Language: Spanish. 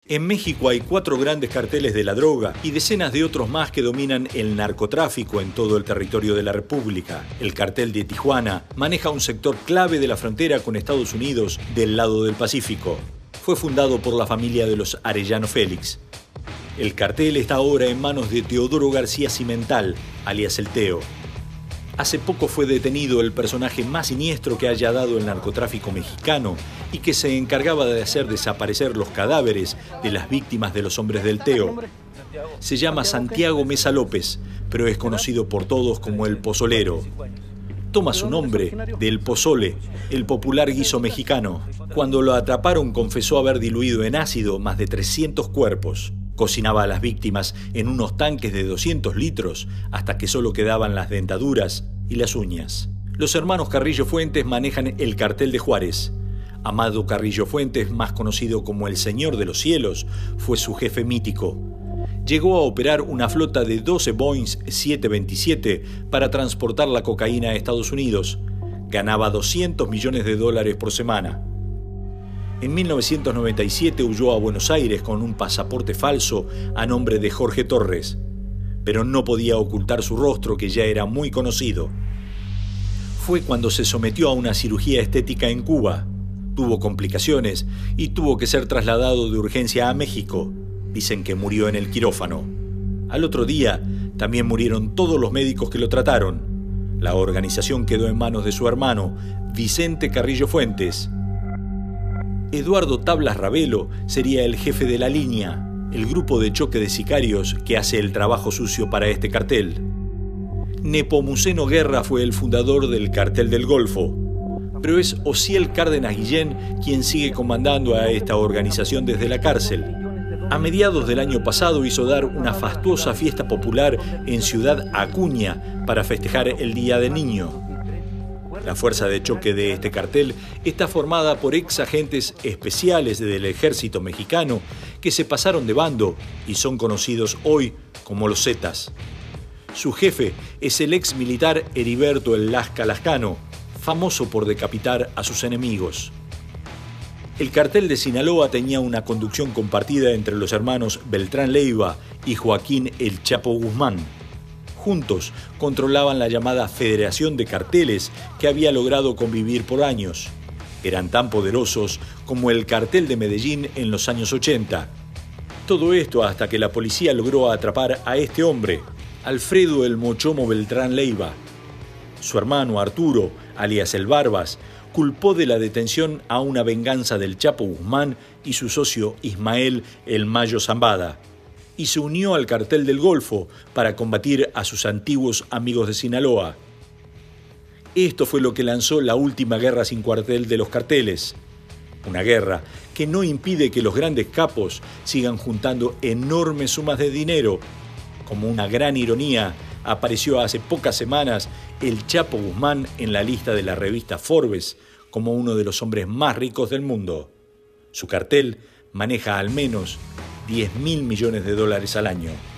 En México hay 4 grandes carteles de la droga y decenas de otros más que dominan el narcotráfico en todo el territorio de la República. El cartel de Tijuana maneja un sector clave de la frontera con Estados Unidos del lado del Pacífico. Fue fundado por la familia de los Arellano Félix. El cartel está ahora en manos de Teodoro García Cimental, alias El Teo. Hace poco fue detenido el personaje más siniestro que haya dado el narcotráfico mexicano y que se encargaba de hacer desaparecer los cadáveres de las víctimas de los hombres del Teo. Se llama Santiago Mesa López, pero es conocido por todos como el Pozolero. Toma su nombre del pozole, el popular guiso mexicano. Cuando lo atraparon confesó haber diluido en ácido más de 300 cuerpos. Cocinaba a las víctimas en unos tanques de 200 litros hasta que solo quedaban las dentaduras y las uñas. Los hermanos Carrillo Fuentes manejan el cartel de Juárez. Amado Carrillo Fuentes, más conocido como el Señor de los Cielos, fue su jefe mítico. Llegó a operar una flota de 12 Boeing 727 para transportar la cocaína a Estados Unidos. Ganaba $200 millones por semana. En 1997 huyó a Buenos Aires con un pasaporte falso a nombre de Jorge Torres, pero no podía ocultar su rostro, que ya era muy conocido. Fue cuando se sometió a una cirugía estética en Cuba. Tuvo complicaciones y tuvo que ser trasladado de urgencia a México. Dicen que murió en el quirófano. Al otro día, también murieron todos los médicos que lo trataron. La organización quedó en manos de su hermano, Vicente Carrillo Fuentes. Eduardo Tablas Ravelo sería el jefe de La Línea, el grupo de choque de sicarios que hace el trabajo sucio para este cartel. Nepomuceno Guerra fue el fundador del Cartel del Golfo, pero es Osiel Cárdenas Guillén quien sigue comandando a esta organización desde la cárcel. A mediados del año pasado hizo dar una fastuosa fiesta popular en Ciudad Acuña para festejar el Día del Niño. La fuerza de choque de este cartel está formada por ex agentes especiales del ejército mexicano que se pasaron de bando y son conocidos hoy como los Zetas. Su jefe es el ex militar Heriberto El Lasca Lascano, famoso por decapitar a sus enemigos. El cartel de Sinaloa tenía una conducción compartida entre los hermanos Beltrán Leiva y Joaquín El Chapo Guzmán. Juntos controlaban la llamada Federación de Carteles que había logrado convivir por años. Eran tan poderosos como el cartel de Medellín en los años 80. Todo esto hasta que la policía logró atrapar a este hombre, Alfredo El Mochomo Beltrán Leiva. Su hermano Arturo, alias El Barbas, culpó de la detención a una venganza del Chapo Guzmán y su socio Ismael El Mayo Zambada, y se unió al Cartel del Golfo para combatir a sus antiguos amigos de Sinaloa. Esto fue lo que lanzó la última guerra sin cuartel de los carteles. Una guerra que no impide que los grandes capos sigan juntando enormes sumas de dinero. Como una gran ironía, apareció hace pocas semanas el Chapo Guzmán en la lista de la revista Forbes como uno de los hombres más ricos del mundo. Su cartel maneja al menos $10.000 millones al año.